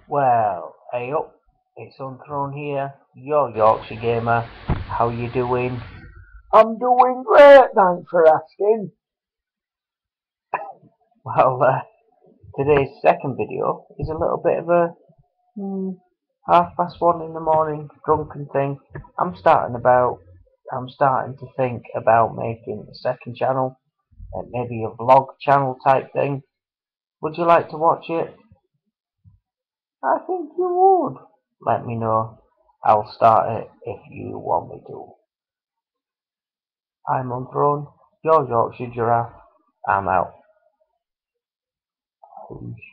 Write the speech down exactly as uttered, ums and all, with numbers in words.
Well, hey up, it's Unthrown here, your Yorkshire Gamer. How you doing? I'm doing great, thanks for asking. Well, uh, today's second video is a little bit of a hmm, half past one in the morning drunken thing. I'm starting about, I'm starting to think about making a second channel, uh, maybe a vlog channel type thing. Would you like to watch it? I think you would. Let me know. I'll start it if you want me to. I'm Unthrown, your Yorkshire Giraffe. I'm out.